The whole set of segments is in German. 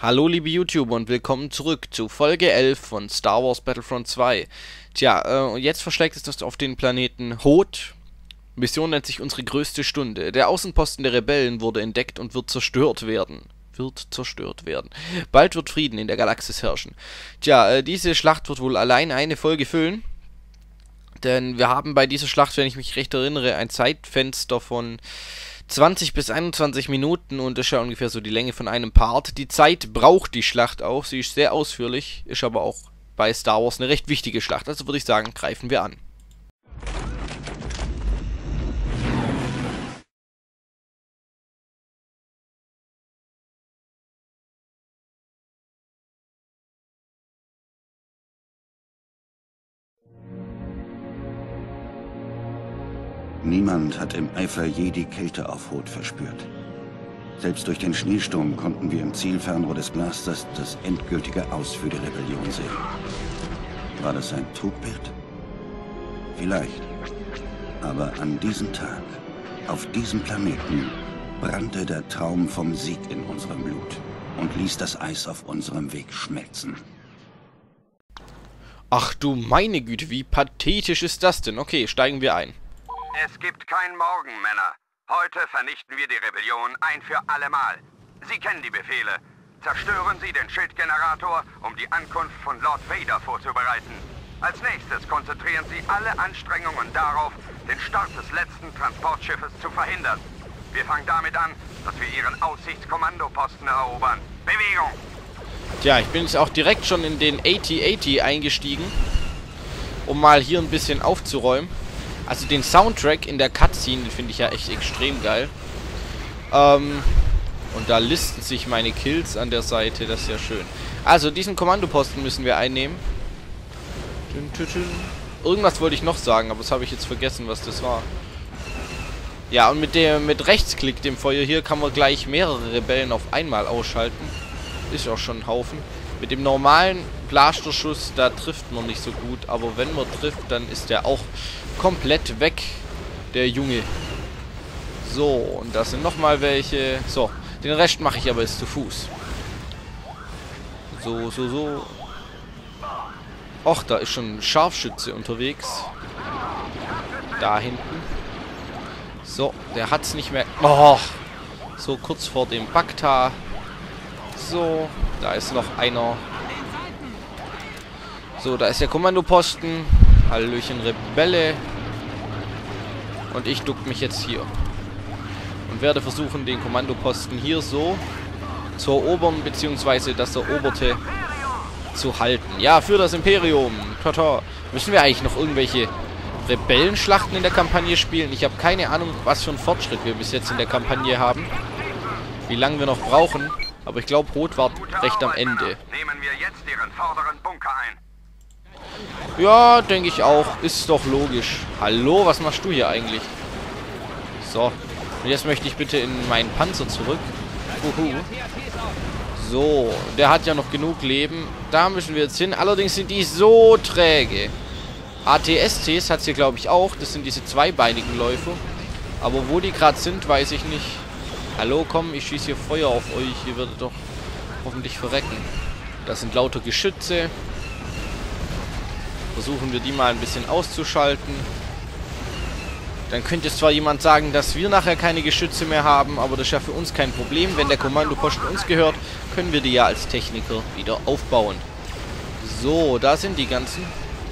Hallo liebe YouTuber und willkommen zurück zu Folge 11 von Star Wars Battlefront 2. Tja, jetzt verschlägt es das auf den Planeten Hoth. Mission nennt sich unsere größte Stunde. Der Außenposten der Rebellen wurde entdeckt und wird zerstört werden. Bald wird Frieden in der Galaxis herrschen. Tja, diese Schlacht wird wohl allein eine Folge füllen. Denn wir haben bei dieser Schlacht, wenn ich mich recht erinnere, ein Zeitfenster von 20 bis 21 Minuten und das ist ja ungefähr so die Länge von einem Part. Die Zeit braucht die Schlacht auch, sie ist sehr ausführlich, ist aber auch bei Star Wars eine recht wichtige Schlacht. Also würde ich sagen, greifen wir an. Niemand hat im Eifer je die Kälte auf Hoth verspürt. Selbst durch den Schneesturm konnten wir im Zielfernrohr des Blasters das endgültige Aus für die Rebellion sehen. War das ein Trugbild? Vielleicht. Aber an diesem Tag, auf diesem Planeten, brannte der Traum vom Sieg in unserem Blut und ließ das Eis auf unserem Weg schmelzen. Ach du meine Güte, wie pathetisch ist das denn? Okay, steigen wir ein. Es gibt kein Morgen, Männer. Heute vernichten wir die Rebellion ein für allemal. Sie kennen die Befehle. Zerstören Sie den Schildgenerator, um die Ankunft von Lord Vader vorzubereiten. Als nächstes konzentrieren Sie alle Anstrengungen darauf, den Start des letzten Transportschiffes zu verhindern. Wir fangen damit an, dass wir Ihren Aussichtskommandoposten erobern. Bewegung! Tja, ich bin jetzt auch direkt schon in den AT-AT eingestiegen, um mal hier ein bisschen aufzuräumen. Also den Soundtrack in der Cutscene finde ich ja echt extrem geil. Und da listen sich meine Kills an der Seite, das ist ja schön. Also diesen Kommandoposten müssen wir einnehmen. Irgendwas wollte ich noch sagen, aber das habe ich jetzt vergessen, was das war. Ja, und mit Rechtsklick, dem Feuer hier, kann man gleich mehrere Rebellen auf einmal ausschalten. Ist auch schon ein Haufen. Mit dem normalen Blasterschuss, da trifft man nicht so gut, aber wenn man trifft, dann ist der auch komplett weg, der Junge. So, und da sind nochmal welche. So, den Rest mache ich aber jetzt zu Fuß. So. Och, da ist schon ein Scharfschütze unterwegs. Da hinten. So, der hat's nicht mehr. Oh, so kurz vor dem Bacta. So, da ist noch einer. So, da ist der Kommandoposten. Hallöchen Rebelle. Und ich duck mich jetzt hier. Und werde versuchen, den Kommandoposten hier so zu erobern, beziehungsweise das Eroberte zu halten. Ja, für das Imperium. Tata. Müssen wir eigentlich noch irgendwelche Rebellenschlachten in der Kampagne spielen? Ich habe keine Ahnung, was für einen Fortschritt wir bis jetzt in der Kampagne haben. Wie lange wir noch brauchen. Aber ich glaube, Hoth war recht am Ende. Nehmen wir jetzt Ihren vorderen Bunker ein. Ja, denke ich auch. Ist doch logisch. Hallo, was machst du hier eigentlich? So. Und jetzt möchte ich bitte in meinen Panzer zurück. So, der hat ja noch genug Leben. Da müssen wir jetzt hin. Allerdings sind die so träge. AT-STs hat es hier, glaube ich, auch. Das sind diese zweibeinigen Läufer. Aber wo die gerade sind, weiß ich nicht. Hallo, komm, ich schieße hier Feuer auf euch. Ihr werdet doch hoffentlich verrecken. Das sind lauter Geschütze. Versuchen wir die mal ein bisschen auszuschalten. Dann könnte zwar jemand sagen, dass wir nachher keine Geschütze mehr haben, aber das ist ja für uns kein Problem. Wenn der Kommandoposten uns gehört, können wir die ja als Techniker wieder aufbauen. So, da sind die ganzen.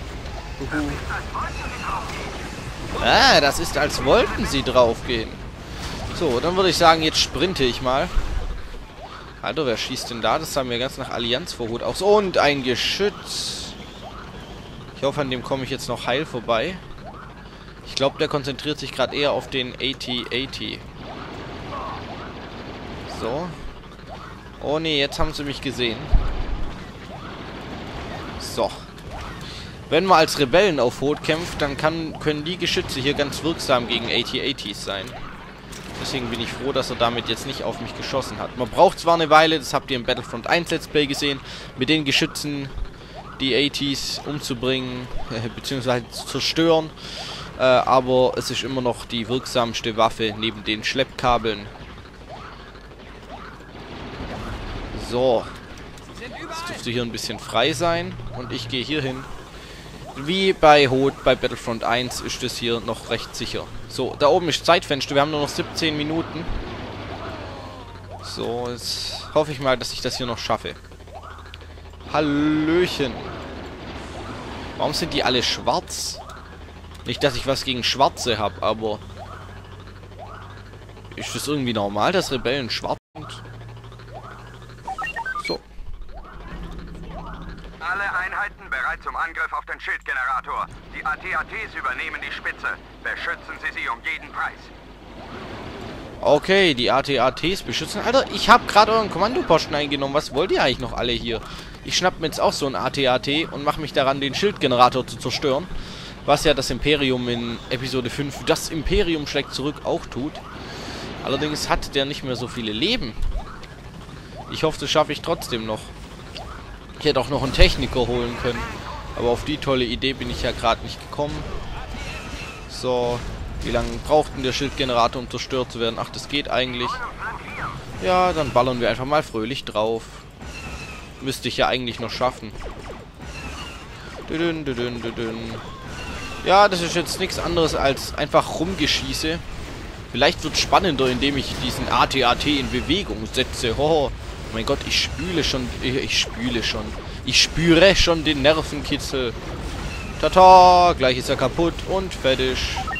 Ah, das ist, als wollten sie draufgehen. So, dann würde ich sagen, jetzt sprinte ich mal. Alter, wer schießt denn da? Das sah mir ganz nach Allianz vor Hut aus. Und ein Geschütz. Ich hoffe, an dem komme ich jetzt noch heil vorbei. Ich glaube, der konzentriert sich gerade eher auf den AT-AT. So. Oh ne, jetzt haben sie mich gesehen. So. Wenn man als Rebellen auf Hoth kämpft, dann können die Geschütze hier ganz wirksam gegen AT-ATs sein. Deswegen bin ich froh, dass er damit jetzt nicht auf mich geschossen hat. Man braucht zwar eine Weile, das habt ihr im Battlefront 1 Let's Play gesehen, mit den Geschützen die ATs umzubringen, beziehungsweise zu zerstören. Aber es ist immer noch die wirksamste Waffe neben den Schleppkabeln. So, Jetzt dürfte hier ein bisschen frei sein. Und ich gehe hier hin. Wie bei Hoth, bei Battlefront 1 ist das hier noch recht sicher. So, da oben ist Zeitfenster. Wir haben nur noch 17 Minuten. So, jetzt hoffe ich mal, dass ich das hier noch schaffe. Hallöchen. Warum sind die alle schwarz? Nicht, dass ich was gegen Schwarze habe, aber... Ist das irgendwie normal, dass Rebellen schwarz sind? So. Alle Einheiten bereit zum Angriff auf den Schildgenerator. Die AT-ATs übernehmen die Spitze. Beschützen Sie sie um jeden Preis. Okay, die AT-ATs beschützen. Alter, ich habe gerade euren Kommandoposten eingenommen. Was wollt ihr eigentlich noch alle hier? Ich schnapp mir jetzt auch so ein AT-AT und mache mich daran, den Schildgenerator zu zerstören. Was ja das Imperium in Episode 5, das Imperium schlägt zurück, auch tut. Allerdings hat der nicht mehr so viele Leben. Ich hoffe, das schaffe ich trotzdem noch. Ich hätte auch noch einen Techniker holen können. Aber auf die tolle Idee bin ich ja gerade nicht gekommen. So, wie lange braucht denn der Schildgenerator, um zerstört zu werden? Ach, das geht eigentlich. Ja, dann ballern wir einfach mal fröhlich drauf. Müsste ich ja eigentlich noch schaffen. Ja, das ist jetzt nichts anderes als einfach Rumgeschieße. Vielleicht wird es spannender, indem ich diesen AT-AT in Bewegung setze. Oh mein Gott, ich spüre schon den Nervenkitzel. Tata, gleich ist er kaputt und fertig.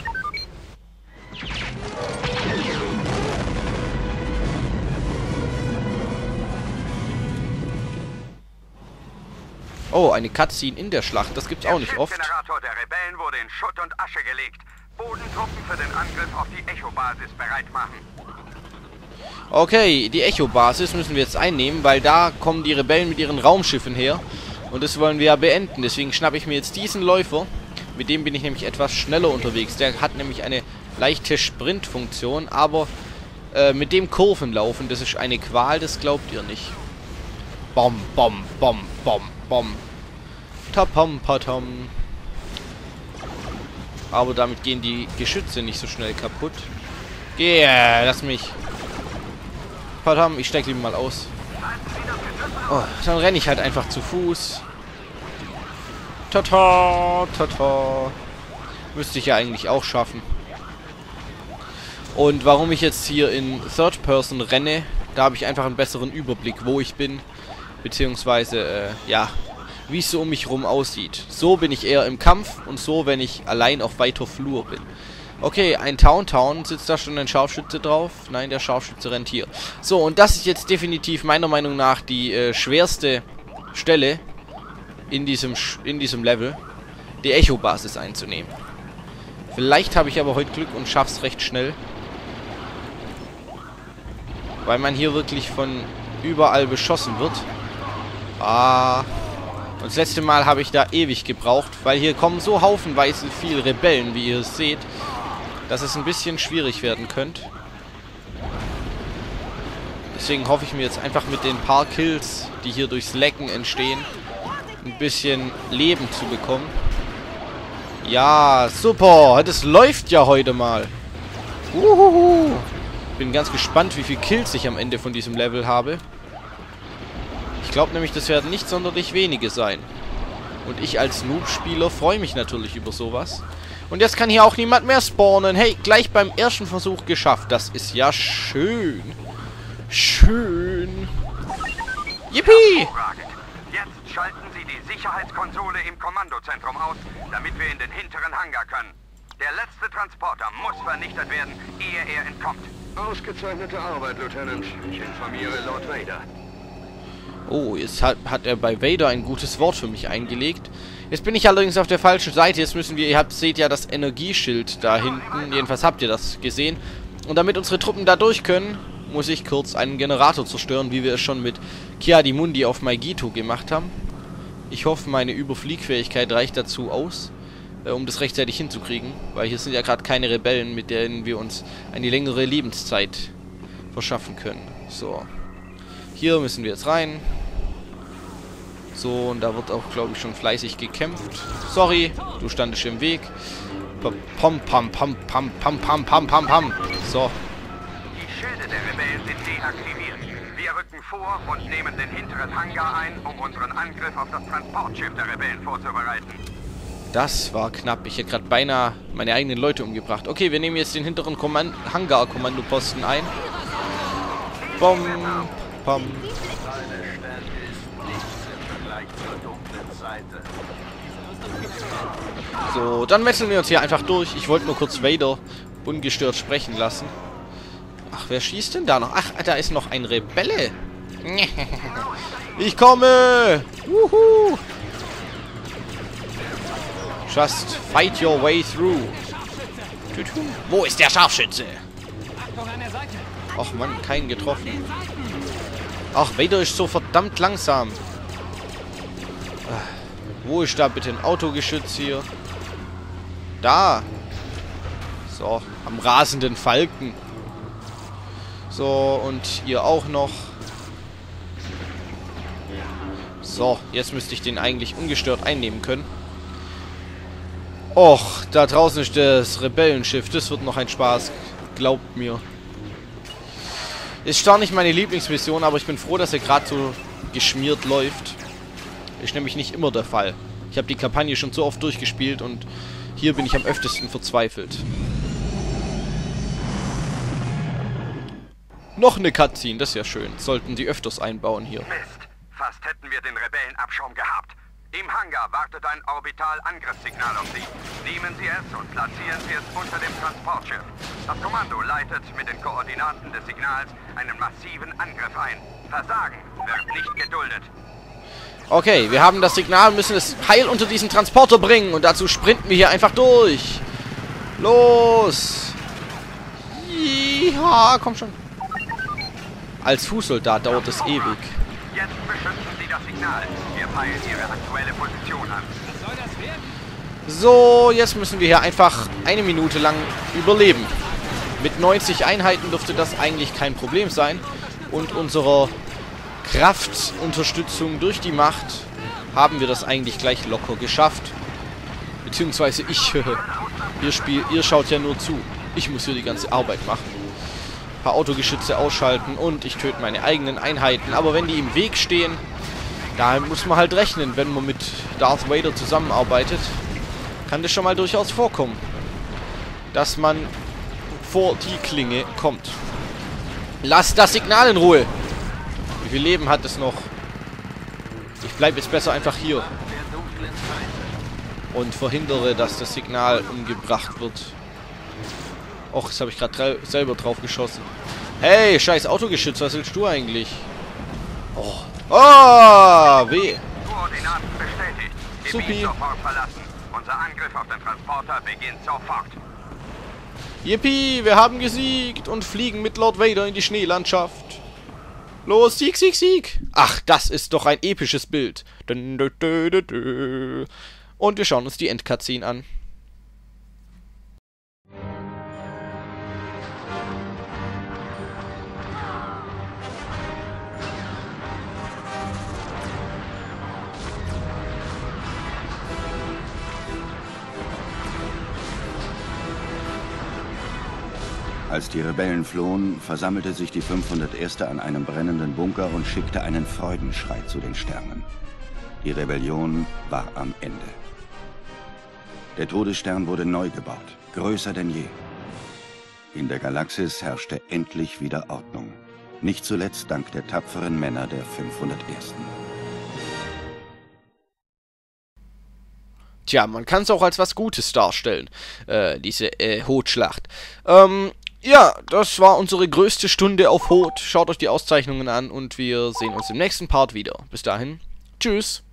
Oh, eine Cutscene in der Schlacht. Das gibt's auch nicht oft. Der Schildgenerator der Rebellen wurde in Schutt und Asche gelegt. Bodentruppen für den Angriff auf die Echo-Basis bereit machen. Okay, die Echo-Basis müssen wir jetzt einnehmen, weil da kommen die Rebellen mit ihren Raumschiffen her. Und das wollen wir ja beenden. Deswegen schnappe ich mir jetzt diesen Läufer. Mit dem bin ich nämlich etwas schneller unterwegs. Der hat nämlich eine leichte Sprintfunktion, aber mit dem Kurven laufen, das ist eine Qual, das glaubt ihr nicht. Bom, bom, bom, bom, bom. Tapam, patam. Aber damit gehen die Geschütze nicht so schnell kaputt. Geh, lass mich. Patam, ich steig lieber mal aus. Oh, dann renne ich halt einfach zu Fuß. Tata, tata. Müsste ich ja eigentlich auch schaffen. Und warum ich jetzt hier in Third Person renne, da habe ich einfach einen besseren Überblick, wo ich bin. Beziehungsweise, ja, wie es so um mich rum aussieht. So bin ich eher im Kampf und so, wenn ich allein auf weiter Flur bin. Okay, ein Town. Sitzt da schon ein Scharfschütze drauf? Nein, der Scharfschütze rennt hier. So, und das ist jetzt definitiv meiner Meinung nach die schwerste Stelle in diesem Level, die Echo-Basis einzunehmen. Vielleicht habe ich aber heute Glück und schaff's recht schnell. Weil man hier wirklich von überall beschossen wird. Ah. Und das letzte Mal habe ich da ewig gebraucht, weil hier kommen so haufenweise viele Rebellen, wie ihr es seht, dass es ein bisschen schwierig werden könnte. Deswegen hoffe ich mir jetzt einfach mit den paar Kills, die hier durchs Lecken entstehen, ein bisschen Leben zu bekommen. Ja, super. Das läuft ja heute mal. Uhuhu. Bin ganz gespannt, wie viele Kills ich am Ende von diesem Level habe. Ich glaube nämlich, das werden nicht sonderlich wenige sein. Und ich als Noob-Spieler freue mich natürlich über sowas. Und jetzt kann hier auch niemand mehr spawnen. Hey, gleich beim ersten Versuch geschafft. Das ist ja schön. Schön. Yippie! Jetzt schalten Sie die Sicherheitskonsole im Kommandozentrum aus, damit wir in den hinteren Hangar können. Der letzte Transporter muss vernichtet werden, ehe er entkommt. Ausgezeichnete Arbeit, Lieutenant. Ich informiere Lord Vader. Oh, jetzt hat er bei Vader ein gutes Wort für mich eingelegt. Jetzt bin ich allerdings auf der falschen Seite. Jetzt müssen wir, seht ja das Energieschild da hinten. Jedenfalls habt ihr das gesehen. Und damit unsere Truppen da durch können, muss ich kurz einen Generator zerstören, wie wir es schon mit Ki-Adi-Mundi auf Maigito gemacht haben. Ich hoffe, meine Überfliegfähigkeit reicht dazu aus, um das rechtzeitig hinzukriegen. Weil hier sind ja gerade keine Rebellen, mit denen wir uns eine längere Lebenszeit verschaffen können. So. Hier müssen wir jetzt rein. So, und da wird auch, glaube ich, schon fleißig gekämpft. Sorry, du standest im Weg. Pam, pam, pam, pam, pam, pam, pam, pam, pam. So. Die Schilde der Rebellen sind deaktiviert. Wir rücken vor und nehmen den hinteren Hangar ein, um unseren Angriff auf das Transportschiff der Rebellen vorzubereiten. Das war knapp. Ich hätte gerade beinahe meine eigenen Leute umgebracht. Okay, wir nehmen jetzt den hinteren Hangar-Kommandoposten ein. Bom, bom. So, dann wechseln wir uns hier einfach durch. Ich wollte nur kurz Vader ungestört sprechen lassen. Ach, wer schießt denn da noch? Ach, da ist noch ein Rebelle. Ich komme! Wuhu! Just fight your way through. Wo ist der Scharfschütze? Ach Mann, keinen getroffen. Ach, Vader ist so verdammt langsam. Wo ist da bitte ein Autogeschütz hier? Da. So, am rasenden Falken. So, und ihr auch noch. So, jetzt müsste ich den eigentlich ungestört einnehmen können. Och, da draußen ist das Rebellenschiff. Das wird noch ein Spaß. Glaubt mir. Ist zwar nicht meine Lieblingsmission, aber ich bin froh, dass er gerade so geschmiert läuft. Ist nämlich nicht immer der Fall. Ich habe die Kampagne schon so oft durchgespielt und hier bin ich am öftesten verzweifelt. Noch eine Cutscene, das ist ja schön. Sollten die öfters einbauen hier. Mist, fast hätten wir den Rebellenabschaum gehabt. Im Hangar wartet ein Orbital-Angriffssignal auf Sie. Nehmen Sie es und platzieren Sie es unter dem Transportschiff. Das Kommando leitet mit den Koordinaten des Signals einen massiven Angriff ein. Versagen wird nicht geduldet. Okay, wir haben das Signal, müssen es heil unter diesen Transporter bringen und dazu sprinten wir hier einfach durch. Los! Ja, komm schon. Als Fußsoldat dauert es ewig. Jetzt beschützen Sie das Signal. Wir peilen Ihre aktuelle Position an. Was soll das werden? So, jetzt müssen wir hier einfach eine Minute lang überleben. Mit 90 Einheiten dürfte das eigentlich kein Problem sein. Und unserer Kraftunterstützung durch die Macht haben wir das eigentlich gleich locker geschafft. Beziehungsweise ich, ihr schaut ja nur zu. Ich muss hier die ganze Arbeit machen. Ein paar Autogeschütze ausschalten und ich töte meine eigenen Einheiten. Aber wenn die im Weg stehen, da muss man halt rechnen, wenn man mit Darth Vader zusammenarbeitet, kann das schon mal durchaus vorkommen, dass man vor die Klinge kommt. Lasst das Signal in Ruhe! Wie viel Leben hat es noch? Ich bleibe jetzt besser einfach hier und verhindere, dass das Signal umgebracht wird. Och, jetzt habe ich gerade selber drauf geschossen. Hey, scheiß Autogeschütz, was willst du eigentlich? Oh. Oh, weh. Koordinaten bestätigt. Supi. Gebiet sofort verlassen. Unser Angriff auf den Transporter beginnt sofort. Yippie, wir haben gesiegt und fliegen mit Lord Vader in die Schneelandschaft. Los, Sieg, Sieg, Sieg. Ach, das ist doch ein episches Bild. Und wir schauen uns die Endcutscene an. Als die Rebellen flohen, versammelte sich die 501. an einem brennenden Bunker und schickte einen Freudenschrei zu den Sternen. Die Rebellion war am Ende. Der Todesstern wurde neu gebaut, größer denn je. In der Galaxis herrschte endlich wieder Ordnung. Nicht zuletzt dank der tapferen Männer der 501. Tja, man kann es auch als was Gutes darstellen, diese Hoth-Schlacht. Ja, das war unsere größte Stunde auf Hoth. Schaut euch die Auszeichnungen an und wir sehen uns im nächsten Part wieder. Bis dahin, tschüss.